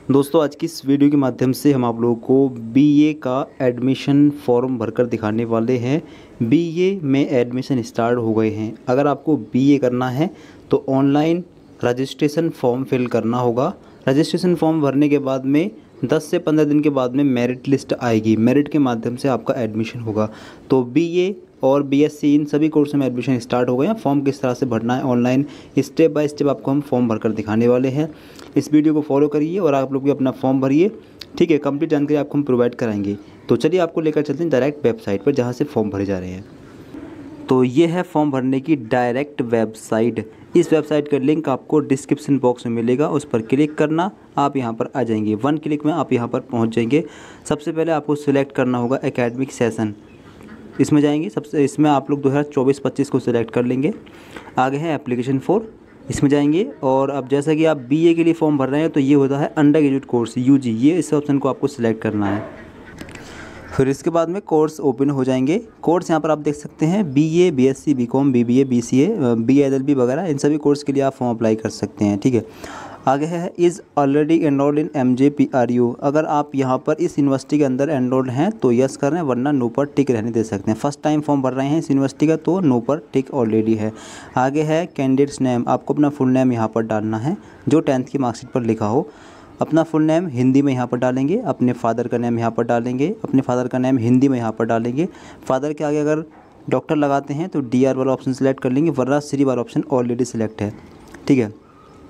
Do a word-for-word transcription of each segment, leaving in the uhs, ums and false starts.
दोस्तों आज की इस वीडियो के माध्यम से हम आप लोगों को बीए का एडमिशन फॉर्म भरकर दिखाने वाले हैं। बीए में एडमिशन स्टार्ट हो गए हैं। अगर आपको बीए करना है तो ऑनलाइन रजिस्ट्रेशन फॉर्म फिल करना होगा। रजिस्ट्रेशन फॉर्म भरने के बाद में दस से पंद्रह दिन के बाद में मेरिट लिस्ट आएगी। मेरिट के माध्यम से आपका एडमिशन होगा। तो बीए और बीएससी इन सभी कोर्स में एडमिशन स्टार्ट हो गए हैं। फॉर्म किस तरह से भरना है ऑनलाइन स्टेप बाय स्टेप आपको हम फॉर्म भरकर दिखाने वाले हैं। इस वीडियो को फॉलो करिए और आप लोग भी अपना फॉर्म भरिए, ठीक है। कंप्लीट जानकारी आपको हम प्रोवाइड कराएंगे। तो चलिए आपको लेकर चलते हैं डायरेक्ट वेबसाइट पर जहाँ से फॉर्म भरे जा रहे हैं। तो ये है फॉर्म भरने की डायरेक्ट वेबसाइट। इस वेबसाइट का लिंक आपको डिस्क्रिप्शन बॉक्स में मिलेगा, उस पर क्लिक करना, आप यहाँ पर आ जाएंगे। वन क्लिक में आप यहाँ पर पहुँच जाएंगे। सबसे पहले आपको सिलेक्ट करना होगा एकेडमिक सेशन, इसमें जाएंगे। सबसे इसमें आप लोग दो हज़ार चौबीस पच्चीस को सिलेक्ट कर लेंगे। आगे है एप्लीकेशन फॉर, इसमें जाएंगे। और अब जैसा कि आप बीए के लिए फॉर्म भर रहे हैं तो ये होता है अंडर ग्रेजुएट कोर्स यूजी, ये इस ऑप्शन को आपको सिलेक्ट करना है। फिर इसके बाद में कोर्स ओपन हो जाएंगे। कोर्स यहाँ पर आप देख सकते हैं BA, BSc, BCom, BBA, BCA, BLLB वगैरह, इन सभी कोर्स के लिए आप फॉर्म अप्लाई कर सकते हैं, ठीक है। आगे है is already enrolled in MJPRU. अगर आप यहाँ पर इस यूनिवर्सिटी के अंदर एनरोल्ड हैं तो यस कर रहे हैं, वरना नो पर टिक रहने दे सकते हैं। फर्स्ट टाइम फॉर्म भर रहे हैं इस यूनिवर्सिटी का तो नो पर टिक ऑलरेडी है। आगे है कैंडिडेट्स नेम, आपको अपना फुल नेम यहाँ पर डालना है जो टेंथ की मार्कशीट पर लिखा हो। अपना फुल नेम हिंदी में यहाँ पर डालेंगे, अपने फादर का नेम यहाँ पर डालेंगे, अपने फादर का नेम हिंदी में यहाँ पर डालेंगे। फादर के आगे अगर डॉक्टर लगाते हैं तो डी आर वाला ऑप्शन सेलेक्ट कर लेंगे, वरना श्री वाला ऑप्शन ऑलरेडी सिलेक्ट है, ठीक है।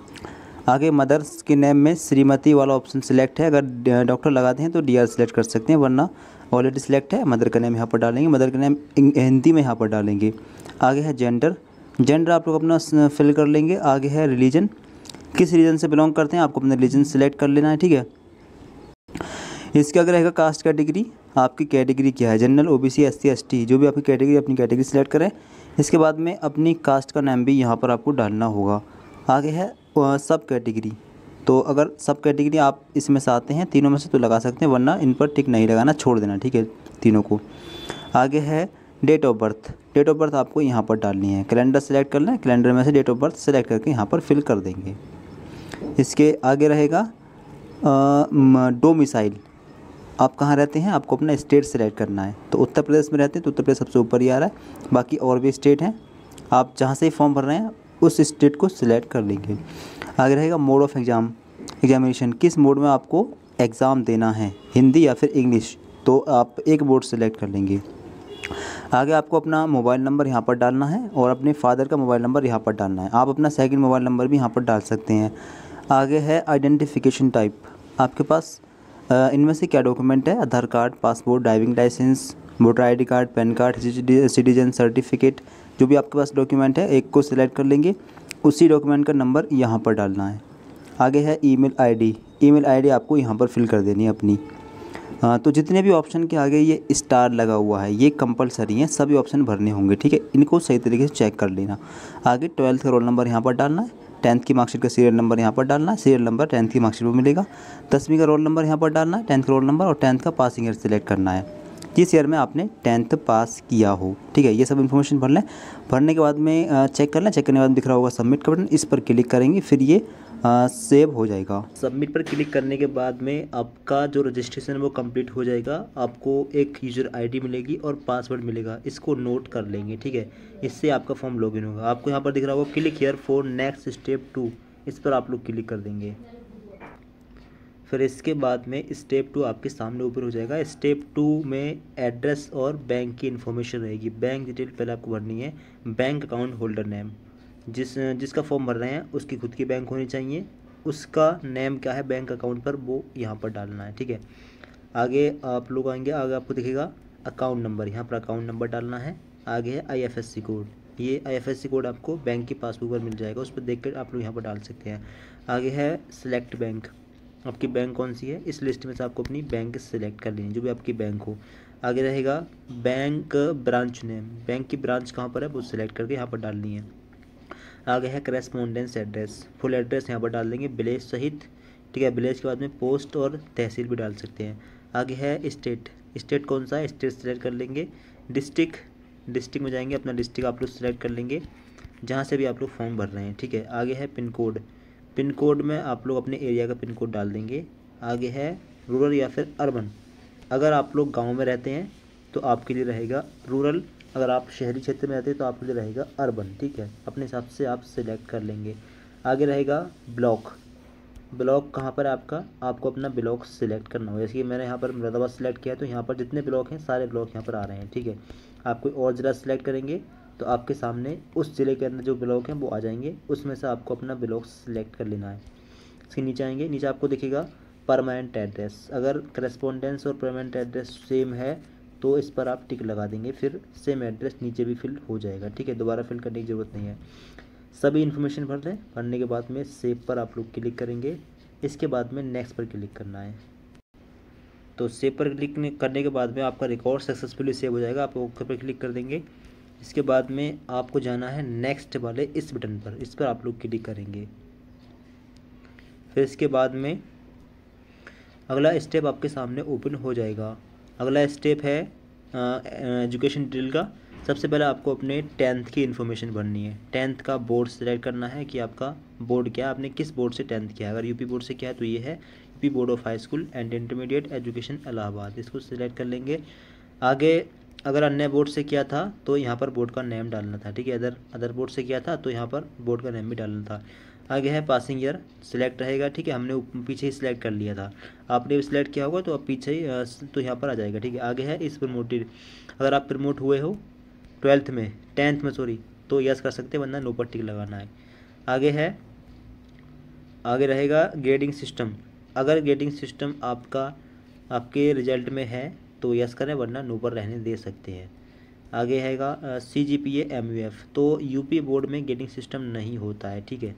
आगे मदर्स के नेम में श्रीमती वाला ऑप्शन सिलेक्ट है, अगर डॉक्टर लगाते हैं तो डी आर सेलेक्ट कर सकते हैं, वरना ऑलरेडी सिलेक्ट है। मदर का नेम यहाँ पर डालेंगे, मदर का नेम हिंदी में यहाँ पर डालेंगे। आगे है जेंडर, जेंडर आप लोग अपना फिल कर लेंगे। आगे है रिलीजन, किस रीजन से बिलोंग करते हैं आपको अपना रिलीजन सेलेक्ट कर लेना है, ठीक है। इसके आगे रहेगा कास्ट कैटेगरी, आपकी कैटेगरी क्या है, जनरल, ओबीसी, एससी, एसटी, जो भी आपकी कैटेगरी, अपनी कैटेगरी सेलेक्ट करें। इसके बाद में अपनी कास्ट का नाम भी यहाँ पर आपको डालना होगा। आगे है सब कैटेगरी, तो अगर सब कैटेगरी आप इसमें से आते हैं तीनों में से तो लगा सकते हैं, वरना इन पर टिक नहीं लगाना, छोड़ देना, ठीक है, तीनों को। आगे है date of birth, date of birth आपको यहाँ पर डालनी है। कैलेंडर सेलेक्ट कर लें, कैलेंडर में से डेट ऑफ बर्थ सेलेक्ट करके यहाँ पर फिल कर देंगे। इसके आगे रहेगा डोमिसाइल, आप कहाँ रहते हैं, आपको अपना स्टेट सेलेक्ट करना है। तो उत्तर प्रदेश में रहते हैं तो उत्तर प्रदेश सबसे ऊपर ही आ रहा है, बाकी और भी स्टेट हैं, आप जहाँ से फॉर्म भर रहे हैं उस स्टेट को सिलेक्ट कर लेंगे। आगे रहेगा मोड ऑफ एग्ज़ाम, एग्जामिनेशन, किस मोड में आपको एग्ज़ाम देना है, हिंदी या फिर इंग्लिश, तो आप एक मोड सेलेक्ट कर लेंगे। आगे आपको अपना मोबाइल नंबर यहाँ पर डालना है और अपने फादर का मोबाइल नंबर यहाँ पर डालना है। आप अपना सेकंड मोबाइल नंबर भी यहाँ पर डाल सकते हैं। आगे है आइडेंटिफिकेशन टाइप, आपके पास इनमें से क्या डॉक्यूमेंट है, Aadhaar card, passport, driving licence, voter ID card, PAN card, citizen certificate, जो भी आपके पास डॉक्यूमेंट है एक को सिलेक्ट कर लेंगे। उसी डॉक्यूमेंट का नंबर यहाँ पर डालना है। आगे है ईमेल आईडी, ईमेल आईडी आपको यहाँ पर फिल कर देनी है अपनी। हाँ, तो जितने भी ऑप्शन के आगे ये स्टार लगा हुआ है ये कंपलसरी हैं, सभी ऑप्शन भरने होंगे, ठीक है। इनको सही तरीके से चेक कर लेना। आगे ट्वेल्थ का रोल नंबर यहाँ पर डालना है, टेंथ की मार्कशीट का सीरियल नंबर यहाँ पर डालना है, सीरियल नंबर टेंथ की मार्कशीट में मिलेगा। दसवीं का रोल नंबर यहाँ पर डालना है, टेंथ का रोल नंबर, और टेंथ का पासिंग ईयर सेलेक्ट करना है, जिस ईयर में आपने टेंथ पास किया हो, ठीक है। ये सब इन्फॉर्मेशन भर लें। भरने के बाद में चेक कर लें, चेक करने के बाद दिख रहा होगा सबमिट का बटन, इस पर क्लिक करेंगे, फिर ये आ, सेव हो जाएगा। सबमिट पर क्लिक करने के बाद में आपका जो रजिस्ट्रेशन है वो कंप्लीट हो जाएगा। आपको एक यूज़र आईडी मिलेगी और पासवर्ड मिलेगा, इसको नोट कर लेंगे, ठीक है। इससे आपका फॉर्म लॉगिन होगा। आपको यहाँ पर दिख रहा होगा click here for next step two, इस पर आप लोग क्लिक कर देंगे। फिर इसके बाद में स्टेप टू आपके सामने ऊपर हो जाएगा। स्टेप टू में एड्रेस और बैंक की इन्फॉर्मेशन रहेगी। बैंक डिटेल पहले आपको भरनी है, बैंक अकाउंट होल्डर नेम, जिस जिसका फॉर्म भर रहे हैं उसकी खुद की बैंक होनी चाहिए, उसका नेम क्या है बैंक अकाउंट पर वो यहाँ पर डालना है, ठीक है। आगे आप लोग आएंगे, आगे आपको दिखेगा अकाउंट नंबर, यहाँ पर अकाउंट नंबर डालना है। आगे है आईएफएससी कोड, ये आईएफएससी कोड आपको बैंक की पासबुक पर मिल जाएगा, उस पर देख कर आप लोग यहाँ पर डाल सकते हैं। आगे है सिलेक्ट बैंक, आपकी बैंक कौन सी है, इस लिस्ट में से आपको अपनी बैंक सेलेक्ट कर लेनी, जो भी आपकी बैंक हो। आगे रहेगा बैंक ब्रांच नेम, बैंक की ब्रांच कहाँ पर है वो सिलेक्ट करके यहाँ पर डालनी है। आगे है करेस्पॉन्डेंस एड्रेस, फुल एड्रेस यहाँ पर डाल देंगे विलेज सहित, ठीक है। विलेज के बाद में पोस्ट और तहसील भी डाल सकते हैं। आगे है स्टेट, स्टेट कौन सा है स्टेट सेलेक्ट कर लेंगे। डिस्ट्रिक्ट, डिस्ट्रिक्ट में जाएंगे, अपना डिस्ट्रिक्ट आप लोग सेलेक्ट कर लेंगे जहाँ से भी आप लोग फॉर्म भर रहे हैं, ठीक है। आगे है पिन कोड, पिन कोड में आप लोग अपने एरिया का पिन कोड डाल देंगे। आगे है रूरल या फिर अर्बन। अगर आप लोग गांव में रहते हैं तो आपके लिए रहेगा रूरल, अगर आप शहरी क्षेत्र में रहते हैं तो आपके लिए रहेगा अर्बन। ठीक है, अपने हिसाब से आप सिलेक्ट कर लेंगे। आगे रहेगा ब्लॉक। ब्लॉक कहाँ पर है आपका, आपको अपना ब्लॉक सिलेक्ट करना होगा। जैसे कि मैंने यहाँ पर मुरादाबाद सिलेक्ट किया है तो यहाँ पर जितने ब्लॉक हैं सारे ब्लॉक यहाँ पर आ रहे हैं। ठीक है, आप कोई और ज़िला सिलेक्ट करेंगे तो आपके सामने उस ज़िले के अंदर जो ब्लॉक हैं वो आ जाएंगे, उसमें से आपको अपना ब्लॉक सिलेक्ट कर लेना है। इसके नीचे आएंगे, नीचे आपको दिखेगा परमानेंट एड्रेस। अगर करस्पॉन्डेंस और परमानेंट एड्रेस सेम है तो इस पर आप टिक लगा देंगे, फिर सेम एड्रेस नीचे भी फिल हो जाएगा। ठीक है, दोबारा फिल करने की ज़रूरत नहीं है। सभी इन्फॉर्मेशन भर दें, भरने के बाद में सेव पर आप लोग क्लिक करेंगे। इसके बाद में नेक्स्ट पर क्लिक करना है। तो सेव पर क्लिक करने के बाद में आपका रिकॉर्ड सक्सेसफुली सेव हो जाएगा। आप ओके पर क्लिक कर देंगे। इसके बाद में आपको जाना है नेक्स्ट वाले इस बटन पर, इस पर आप लोग क्लिक करेंगे। फिर इसके बाद में अगला स्टेप आपके सामने ओपन हो जाएगा। अगला स्टेप है एजुकेशन डिटेल का। सबसे पहले आपको अपने टेंथ की इन्फॉर्मेशन भरनी है। टेंथ का बोर्ड सेलेक्ट करना है कि आपका बोर्ड क्या है, आपने किस बोर्ड से टेंथ किया है। अगर यूपी बोर्ड से किया है तो ये है UP board of high school and intermediate education Allahabad, इसको सिलेक्ट कर लेंगे। आगे अगर अन्य बोर्ड से किया था तो यहाँ पर बोर्ड का नेम डालना था। ठीक है, अदर अदर बोर्ड से किया था तो यहाँ पर बोर्ड का नेम भी डालना था। आगे है पासिंग ईयर सिलेक्ट रहेगा। ठीक है, हमने पीछे ही सिलेक्ट कर लिया था, आपने भी सिलेक्ट किया होगा तो अब पीछे ही तो यहाँ पर आ जाएगा। ठीक है, आगे है इस प्रमोटेड, अगर आप प्रमोट हुए हो ट्वेल्थ में टेंथ में सॉरी तो यस कर सकते हैं, वरना नो पर टिक लगाना है। आगे है आगे रहेगा ग्रेडिंग सिस्टम। अगर ग्रेडिंग सिस्टम आपका आपके रिजल्ट में है तो यस करें, वरना नो पर रहने दे सकते हैं। आगे हैगा C G P A M U F. तो यूपी बोर्ड में ग्रेडिंग सिस्टम नहीं होता है। ठीक है,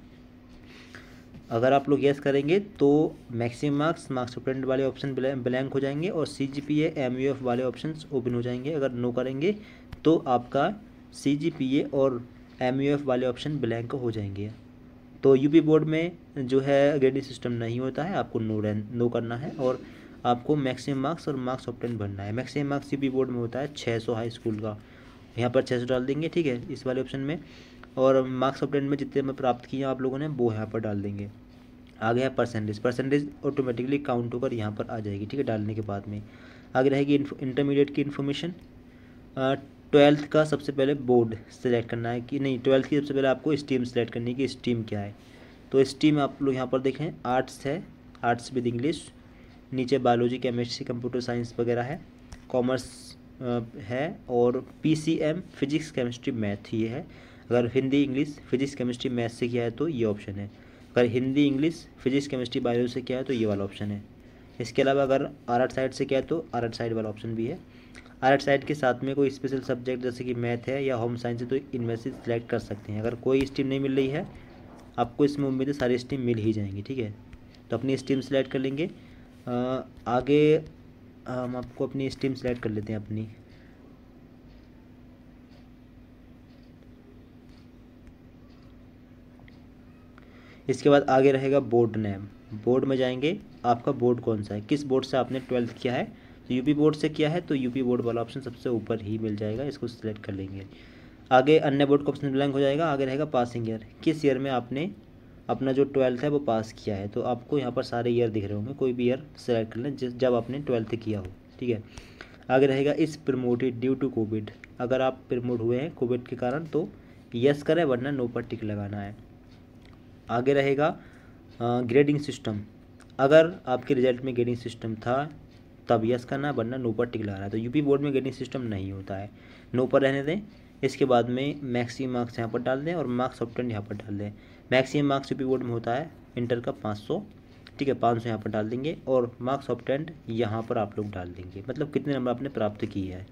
अगर आप लोग यस करेंगे तो मैक्सिमम मार्क्स मार्क्स स्टूडेंट वाले ऑप्शन ब्लैंक हो जाएंगे और C G P A M U F वाले ऑप्शन ओपन हो जाएंगे। अगर नो करेंगे तो आपका सी जी पी ए और एम यू एफ वाले ऑप्शन ब्लैंक हो जाएंगे। तो यूपी बोर्ड में जो है ग्रेडिंग सिस्टम नहीं होता है, आपको नो नो करना है और आपको मैक्सिमम मार्क्स और मार्क्स ऑप्टेन भरना है। मैक्सिमम मार्क्स यूपी बोर्ड में होता है छः सौ हाई स्कूल का, यहाँ पर छः सौ डाल देंगे। ठीक है, इस वाले ऑप्शन में, और मार्क्स ऑप्टेन में जितने में प्राप्त किए आप लोगों ने वो यहाँ पर डाल देंगे। आगे है परसेंटेज। परसेंटेज ऑटोमेटिकली काउंट होकर यहाँ पर आ जाएगी। ठीक है, डालने के बाद में आगे रहेगी इंटरमीडिएट की इन्फॉर्मेशन। ट्वेल्थ का सबसे पहले बोर्ड सेलेक्ट करना है कि नहीं, ट्वेल्थ की सबसे पहले आपको स्ट्रीम सेलेक्ट करनी है कि स्ट्रीम क्या है। तो स्ट्रीम आप लोग यहाँ पर देखें आर्ट्स है, आर्ट्स विद इंग्लिश, नीचे बायोलॉजी केमिस्ट्री कंप्यूटर साइंस वगैरह है, कॉमर्स है और P C M physics chemistry math ये है। अगर Hindi English physics chemistry math से किया है तो ये ऑप्शन है। अगर Hindi English physics chemistry biology से किया है तो ये वाला ऑप्शन है। इसके अलावा अगर आर्ट साइड से किया है तो आर्ट साइड वाला ऑप्शन भी है। आर्ट साइड के साथ में कोई स्पेशल सब्जेक्ट जैसे कि मैथ है या होम साइंस है तो इनमें से सिलेक्ट कर सकते हैं। अगर कोई स्ट्रीम नहीं मिल रही है आपको, इसमें उम्मीद है सारी स्ट्रीम मिल ही जाएंगी। ठीक है, तो अपनी स्ट्रीम सेलेक्ट कर लेंगे। आ, आगे हम आपको अपनी स्ट्रीम सेलेक्ट कर लेते हैं अपनी। इसके बाद आगे रहेगा बोर्ड नेम। बोर्ड में जाएंगे, आपका बोर्ड कौन सा है, किस बोर्ड से आपने ट्वेल्थ किया है। तो यूपी बोर्ड से किया है तो यूपी बोर्ड वाला ऑप्शन सबसे ऊपर ही मिल जाएगा, इसको सिलेक्ट कर लेंगे। आगे अन्य बोर्ड का ऑप्शन ब्लैंक हो जाएगा। आगे रहेगा पासिंग ईयर, किस ईयर में आपने अपना जो ट्वेल्थ है वो पास किया है। तो आपको यहाँ पर सारे ईयर दिख रहे होंगे, कोई भी ईयर सेलेक्ट कर लें जिस जब आपने ट्वेल्थ किया हो। ठीक है, आगे रहेगा इस प्रमोटेड ड्यू टू कोविड। अगर आप प्रमोट हुए हैं कोविड के कारण तो यस करें, वरना नो पर टिक लगाना है। आगे रहेगा ग्रेडिंग सिस्टम। अगर आपके रिजल्ट में ग्रेडिंग सिस्टम था तब यस करना, वरना नो पर टिक लगाना है। तो यूपी बोर्ड में ग्रेडिंग सिस्टम नहीं होता है, नो पर रहने दें। इसके बाद में मैक्सिमम मार्क्स यहाँ पर डाल दें और मार्क्स ऑप्टेंड यहाँ पर डाल दें। मैक्सिमम मार्क्स यूपी बोर्ड में होता है इंटर का पाँच सौ। ठीक है, पाँच सौ यहाँ पर डाल देंगे और मार्क्स ऑप्टेंड यहाँ पर आप लोग डाल देंगे, मतलब कितने नंबर आपने प्राप्त किए हैं।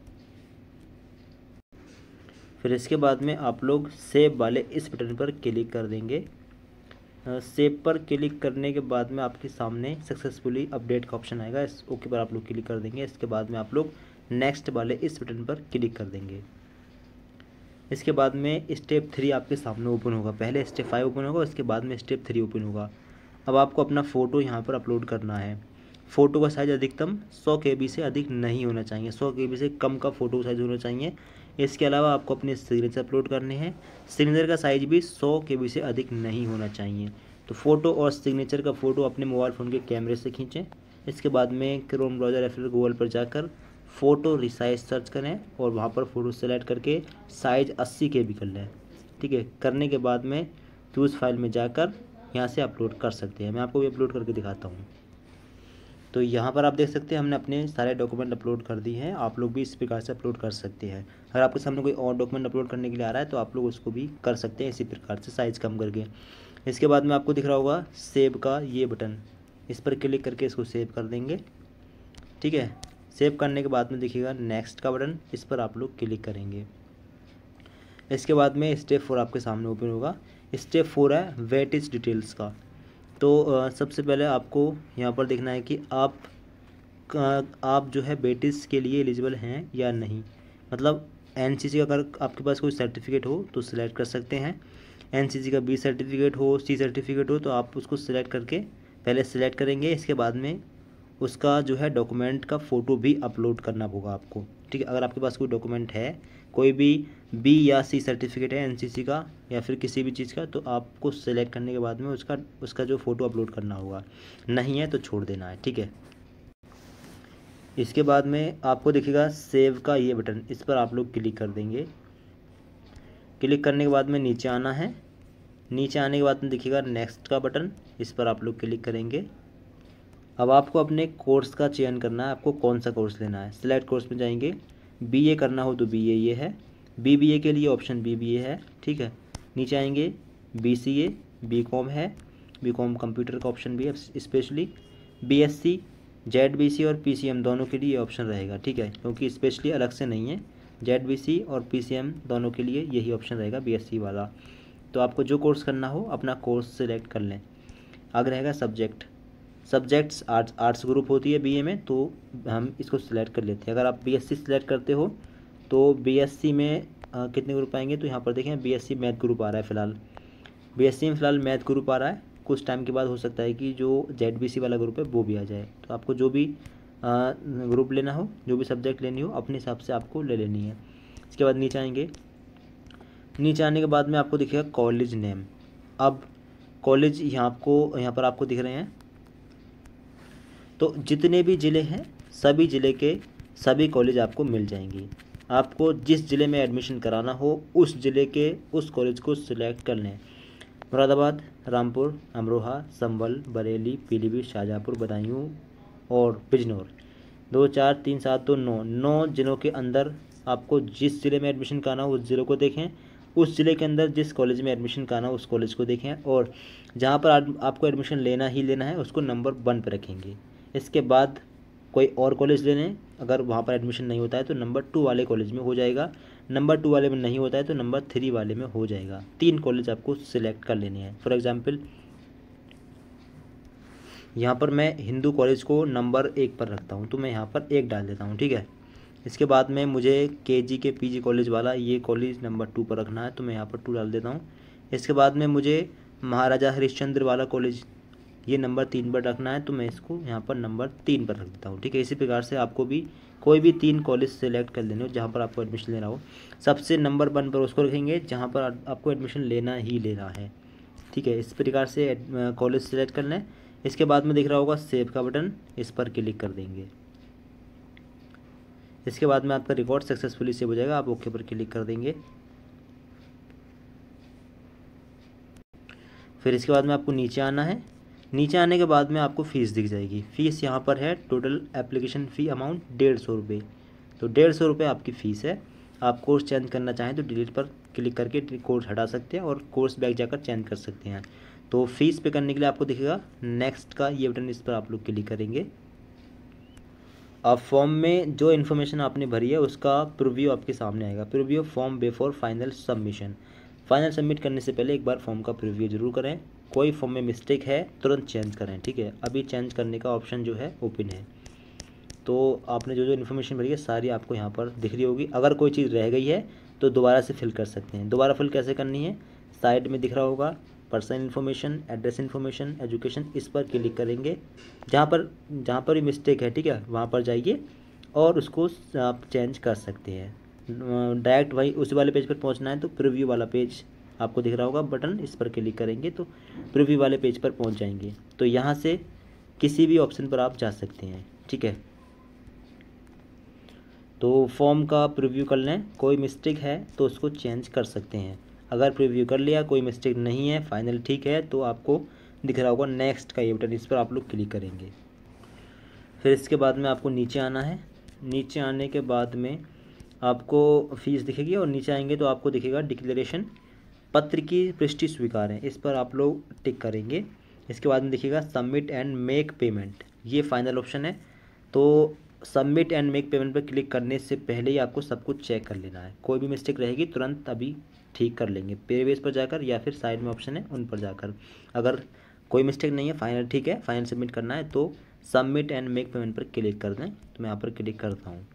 फिर इसके बाद में आप लोग सेव वाले इस बटन पर क्लिक कर देंगे। सेव पर क्लिक करने के बाद में आपके सामने सक्सेसफुली अपडेट का ऑप्शन आएगा, इस ओके पर आप लोग क्लिक कर देंगे। इसके बाद में आप लोग नेक्स्ट वाले इस बटन पर क्लिक कर देंगे। इसके बाद में स्टेप थ्री आपके सामने ओपन होगा। पहले स्टेप फाइव ओपन होगा, उसके बाद में स्टेप थ्री ओपन होगा। अब आपको अपना फ़ोटो यहाँ पर अपलोड करना है। फ़ोटो का साइज़ अधिकतम सौ के बी से अधिक नहीं होना चाहिए, सौ के बी से कम का फ़ोटो साइज़ होना चाहिए। इसके अलावा आपको अपने सिग्नेचर अपलोड करने हैं। सिग्नेचर का साइज़ भी सौ के बी से अधिक नहीं होना चाहिए। तो फ़ोटो और सिग्नेचर का फ़ोटो अपने मोबाइल फ़ोन के कैमरे से खींचें इसके बाद में क्रोम ब्राउज़र या फिर गूगल पर जाकर फ़ोटो रिसाइज सर्च करें और वहाँ पर फ़ोटो सेलेक्ट करके साइज़ अस्सी के बी कर लें। ठीक है, करने के बाद में चूज़ फाइल में जाकर यहाँ से अपलोड कर सकते हैं। मैं आपको भी अपलोड करके दिखाता हूँ। तो यहाँ पर आप देख सकते हैं हमने अपने सारे डॉक्यूमेंट अपलोड कर दिए हैं। आप लोग भी इस प्रकार से अपलोड कर सकते हैं। अगर आपके सामने कोई और डॉक्यूमेंट अपलोड करने के लिए आ रहा है तो आप लोग उसको भी कर सकते हैं इसी प्रकार से साइज़ कम करके। इसके बाद में आपको दिख रहा होगा सेव का ये बटन, इस पर क्लिक करके इसको सेव कर देंगे। ठीक है, सेव करने के बाद में देखिएगा नेक्स्ट का बटन, इस पर आप लोग क्लिक करेंगे। इसके बाद में स्टेप फोर आपके सामने ओपन होगा। स्टेप फोर है वेटेज डिटेल्स का। तो आ, सबसे पहले आपको यहाँ पर देखना है कि आप आप जो है वेटेज के लिए एलिजिबल हैं या नहीं। मतलब एनसीसी का अगर आपके पास कोई सर्टिफिकेट हो तो सिलेक्ट कर सकते हैं। एनसीसी का बी सर्टिफिकेट हो, सी सर्टिफिकेट हो तो आप उसको सिलेक्ट करके पहले सिलेक्ट करेंगे। इसके बाद में उसका जो है डॉक्यूमेंट का फ़ोटो भी अपलोड करना होगा आपको। ठीक है, अगर आपके पास कोई डॉक्यूमेंट है, कोई भी बी या सी सर्टिफिकेट है एनसीसी का या फिर किसी भी चीज़ का, तो आपको सेलेक्ट करने के बाद में उसका उसका जो फ़ोटो अपलोड करना होगा। नहीं है तो छोड़ देना है। ठीक है, इसके बाद में आपको दिखेगा सेव का ये बटन, इस पर आप लोग क्लिक कर देंगे। क्लिक करने के बाद में नीचे आना है। नीचे आने के बाद में दिखेगा नेक्स्ट का बटन, इस पर आप लोग क्लिक करेंगे। अब आपको अपने कोर्स का चयन करना है, आपको कौन सा कोर्स लेना है। सिलेक्ट कोर्स में जाएंगे, बीए करना हो तो बीए ये है, बीबीए के लिए ऑप्शन बीबीए है। ठीक है, नीचे आएंगे बीसीए, बीकॉम है, बीकॉम कंप्यूटर का ऑप्शन भी है स्पेशली, बीएससी, जेडबीसी और पीसीएम दोनों के लिए ये ऑप्शन रहेगा। ठीक है, क्योंकि स्पेशली अलग से नहीं है, जेडबीसी और पीसीएम दोनों के लिए यही ऑप्शन रहेगा बीएससी वाला। तो आपको जो कोर्स करना हो अपना कोर्स सिलेक्ट कर लें। आगे रहेगा subject, subjects arts arts group होती है बीए में, तो हम इसको सिलेक्ट कर लेते हैं। अगर आप बीएससी सिलेक्ट करते हो तो बीएससी में आ, कितने ग्रुप आएंगे, तो यहाँ पर देखें बीएससी मैथ ग्रुप आ रहा है फ़िलहाल। बीएससी में फ़िलहाल मैथ ग्रुप आ रहा है। कुछ टाइम के बाद हो सकता है कि जो जेडबीसी वाला ग्रुप है वो भी आ जाए। तो आपको जो भी आ, ग्रुप लेना हो, जो भी सब्जेक्ट लेनी हो, अपने हिसाब से आपको ले लेनी है। इसके बाद नीचे आएंगे। नीचे आने के बाद में आपको दिखेगा कॉलेज नेम। अब कॉलेज यहाँ आपको यहाँ पर आपको दिख रहे हैं, तो जितने भी ज़िले हैं सभी ज़िले के सभी कॉलेज आपको मिल जाएंगी। आपको जिस ज़िले में एडमिशन कराना हो उस ज़िले के उस कॉलेज को सिलेक्ट कर लें। मुरादाबाद, रामपुर, अमरोहा, संभल, बरेली, पीलीभीत, शाहजहाँपुर, बदायूं और बिजनौर। दो चार तीन सात दो नौ नौ ज़िलों के अंदर आपको जिस ज़िले में एडमिशन कराना हो उस ज़िले को देखें। उस ज़िले के अंदर जिस कॉलेज में एडमिशन कराना हो उस कॉलेज को देखें, और जहाँ पर आपको एडमिशन लेना ही लेना है उसको नंबर वन पर रखेंगे। इसके बाद कोई और कॉलेज ले लें, अगर वहाँ पर एडमिशन नहीं होता है तो नंबर टू वाले कॉलेज में हो जाएगा, नंबर टू वाले में नहीं होता है तो नंबर थ्री वाले में हो जाएगा। तीन कॉलेज आपको सिलेक्ट कर लेने हैं। फॉर एग्जांपल यहाँ पर मैं हिंदू कॉलेज को नंबर एक पर रखता हूँ, तो मैं यहाँ पर एक डाल देता हूँ। ठीक है, इसके बाद में मुझे के जी के पी जी कॉलेज वाला ये कॉलेज नंबर टू पर रखना है, तो मैं यहाँ पर टू डाल देता हूँ। इसके बाद में मुझे महाराजा हरिश्चंद्र वाला कॉलेज ये नंबर तीन पर रखना है, तो मैं इसको यहाँ पर नंबर तीन पर रख देता हूँ। ठीक है, इसी प्रकार से आपको भी कोई भी तीन कॉलेज सेलेक्ट कर लेने हो जहाँ पर आपको एडमिशन लेना हो। सबसे नंबर वन पर उसको रखेंगे जहाँ पर आपको एडमिशन लेना ही लेना है। ठीक है, इस प्रकार से कॉलेज सेलेक्ट कर लें। इसके बाद में दिख रहा होगा सेव का बटन, इस पर क्लिक कर देंगे। इसके बाद में आपका रिकॉर्ड सक्सेसफुली सेव हो जाएगा, आप ओके पर क्लिक कर देंगे। फिर इसके बाद में आपको नीचे आना है। नीचे आने के बाद में आपको फ़ीस दिख जाएगी। फ़ीस यहाँ पर है टोटल एप्लीकेशन फ़ी अमाउंट डेढ़ सौ रुपये, तो डेढ़ सौ रुपये आपकी फ़ीस है। आप कोर्स चेंज करना चाहें तो डिलीट पर क्लिक करके कोर्स हटा सकते हैं और कोर्स बैक जाकर चेंज कर सकते हैं। तो फीस पे करने के लिए आपको दिखेगा नेक्स्ट का ये बटन, इस पर आप लोग क्लिक करेंगे। अब फॉर्म में जो इन्फॉर्मेशन आपने भरी है उसका प्रीव्यू आपके सामने आएगा। Preview form before final submission. Final submit करने से पहले एक बार फॉर्म का प्रीव्यू जरूर करें। कोई फॉर्म में मिस्टेक है तुरंत चेंज करें। ठीक है, अभी चेंज करने का ऑप्शन जो है ओपन है। तो आपने जो जो इन्फॉर्मेशन भरी है सारी आपको यहाँ पर दिख रही होगी। अगर कोई चीज़ रह गई है तो दोबारा से फिल कर सकते हैं। दोबारा फिल कैसे करनी है, साइड में दिख रहा होगा personal information, address information, education, इस पर क्लिक करेंगे। जहाँ पर जहाँ पर भी मिस्टेक है, ठीक है, वहाँ पर जाइए और उसको आप चेंज कर सकते हैं। डायरेक्ट वही उसी वाले पेज पर पहुँचना है तो प्रीव्यू वाला पेज आपको दिख रहा होगा बटन, इस पर क्लिक करेंगे तो प्रीव्यू वाले पेज पर पहुँच जाएंगे। तो यहाँ से किसी भी ऑप्शन पर आप जा सकते हैं, ठीक है। तो फॉर्म का प्रीव्यू कर लें, कोई मिस्टेक है तो उसको चेंज कर सकते हैं। अगर प्रीव्यू कर लिया, कोई मिस्टेक नहीं है, फाइनल ठीक है, तो आपको दिख रहा होगा नेक्स्ट का ये बटन, इस पर आप लोग क्लिक करेंगे। फिर इसके बाद में आपको नीचे आना है। नीचे आने के बाद में आपको फ़ीस दिखेगी और नीचे आएंगे तो आपको दिखेगा डिक्लेरेशन पत्र की पुष्टि स्वीकार है, इस पर आप लोग टिक करेंगे। इसके बाद में दिखेगा सबमिट एंड मेक पेमेंट, ये फाइनल ऑप्शन है। तो सबमिट एंड मेक पेमेंट पर क्लिक करने से पहले ही आपको सब कुछ चेक कर लेना है। कोई भी मिस्टेक रहेगी तुरंत अभी ठीक कर लेंगे, पे बेस पर जाकर या फिर साइड में ऑप्शन है उन पर जाकर। अगर कोई मिस्टेक नहीं है, फाइनल ठीक है, फाइनल सबमिट करना है तो सबमिट एंड मेक पेमेंट पर क्लिक कर दें। तो मैं यहाँ पर क्लिक करता हूँ।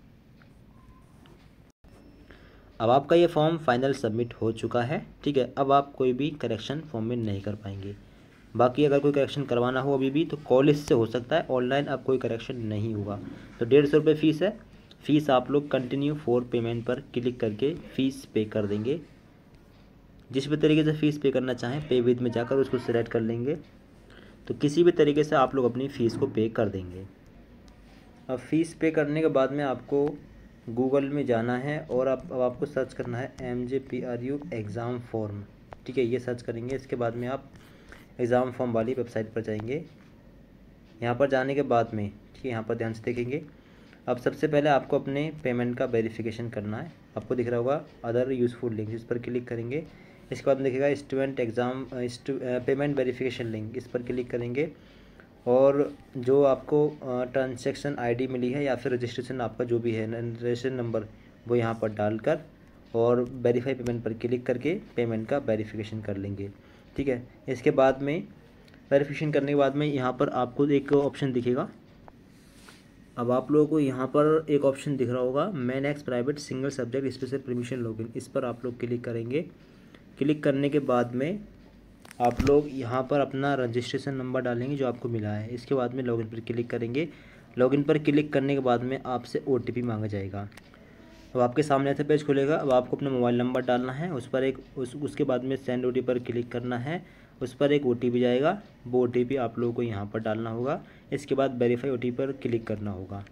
अब आपका ये फॉर्म फाइनल सबमिट हो चुका है, ठीक है। अब आप कोई भी करेक्शन फॉर्म में नहीं कर पाएंगे। बाकी अगर कोई करेक्शन करवाना हो अभी भी तो कॉलेज से हो सकता है, ऑनलाइन अब कोई करेक्शन नहीं होगा। तो डेढ़ सौ रुपये फ़ीस है। फ़ीस आप लोग कंटिन्यू फॉर पेमेंट पर क्लिक करके फ़ीस पे कर देंगे। जिस भी तरीके से फ़ीस पे करना चाहें पे विद में जाकर उसको सिलेक्ट कर लेंगे। तो किसी भी तरीके से आप लोग अपनी फ़ीस को पे कर देंगे। अब फ़ीस पे करने के बाद में आपको गूगल में जाना है और आप अब आपको सर्च करना है M J P R U exam form, ठीक है। ये सर्च करेंगे। इसके बाद में आप एग्ज़ाम फॉर्म वाली वेबसाइट पर जाएंगे। यहाँ पर जाने के बाद में, ठीक है, यहाँ पर ध्यान से देखेंगे। अब सबसे पहले आपको अपने पेमेंट का वेरिफिकेशन करना है। आपको दिख रहा होगा अदर यूज़फुल लिंक, इस पर क्लिक करेंगे। इसके बाद में दिखेगा student exam payment verification link, इस पर क्लिक करेंगे। और जो आपको ट्रांजैक्शन आईडी मिली है या फिर रजिस्ट्रेशन आपका जो भी है रजिस्ट्रेशन नंबर, वो यहाँ पर डालकर और वेरीफाई पेमेंट पर क्लिक करके पेमेंट का वेरिफिकेशन कर लेंगे, ठीक है। इसके बाद में वेरिफिकेशन करने के बाद में यहाँ पर आपको एक ऑप्शन दिखेगा। अब आप लोगों को यहाँ पर एक ऑप्शन दिख रहा होगा main ex private single subject special permission login, इस पर आप लोग क्लिक करेंगे। क्लिक करने के बाद में आप लोग यहाँ पर अपना रजिस्ट्रेशन नंबर डालेंगे जो आपको मिला है। इसके बाद में लॉगिन पर क्लिक करेंगे। लॉगिन पर क्लिक करने के बाद में आपसे ओ टी पी मांगा जाएगा। अब आपके सामने ऐसा पेज खुलेगा। अब आपको अपना मोबाइल नंबर डालना है, उस पर एक उस उसके बाद में सेंड ओ टी पी पर क्लिक करना है। उस पर एक ओ टी पी जाएगा, वो ओ टी पी आप लोगों को यहाँ पर डालना होगा। इसके बाद वेरीफाई ओ टी पी पर क्लिक करना होगा।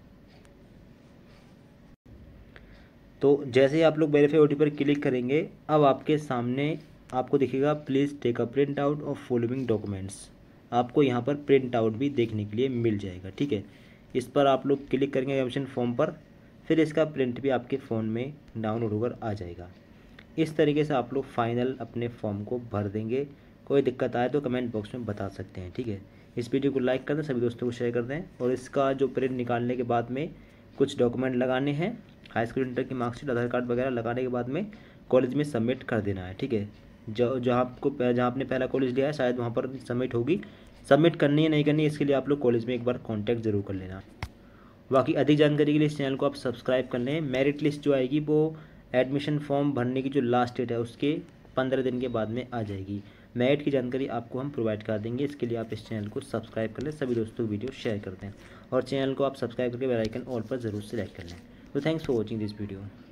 तो जैसे ही आप लोग वेरीफाई ओ टी पी पर क्लिक करेंगे, अब आपके सामने आपको दिखेगा please take a print out of following documents. आपको यहाँ पर प्रिंट आउट भी देखने के लिए मिल जाएगा, ठीक है। इस पर आप लोग क्लिक करेंगे एडमिशन फॉर्म पर, फिर इसका प्रिंट भी आपके फ़ोन में डाउनलोड होकर आ जाएगा। इस तरीके से आप लोग फाइनल अपने फॉर्म को भर देंगे। कोई दिक्कत आए तो कमेंट बॉक्स में बता सकते हैं, ठीक है। इस वीडियो को लाइक कर दें, सभी दोस्तों को शेयर कर दें। और इसका जो प्रिंट निकालने के बाद में कुछ डॉक्यूमेंट लगाने हैं, हाई स्कूल इंटर की मार्कशीट, आधार कार्ड वगैरह लगाने के बाद में कॉलेज में सबमिट कर देना है, ठीक है। जो जहाँ आपको जहाँ आपने पहला कॉलेज लिया है शायद वहाँ पर सबमिट होगी। सबमिट करनी है नहीं करनी है इसके लिए आप लोग कॉलेज में एक बार कांटेक्ट ज़रूर कर लेना। बाकी अधिक जानकारी के लिए इस चैनल को आप सब्सक्राइब कर लें। मेरिट लिस्ट जो आएगी वो एडमिशन फॉर्म भरने की जो लास्ट डेट है उसके पंद्रह दिन के बाद में आ जाएगी। मेरिट की जानकारी आपको हम प्रोवाइड कर देंगे। इसके लिए आप इस चैनल को सब्सक्राइब कर लें, सभी दोस्तों को वीडियो शेयर कर दें और चैनल को आप सब्सक्राइब करके बेल आइकन ऑल पर ज़रूर सेलेक्ट कर लें। तो thanks for watching this video.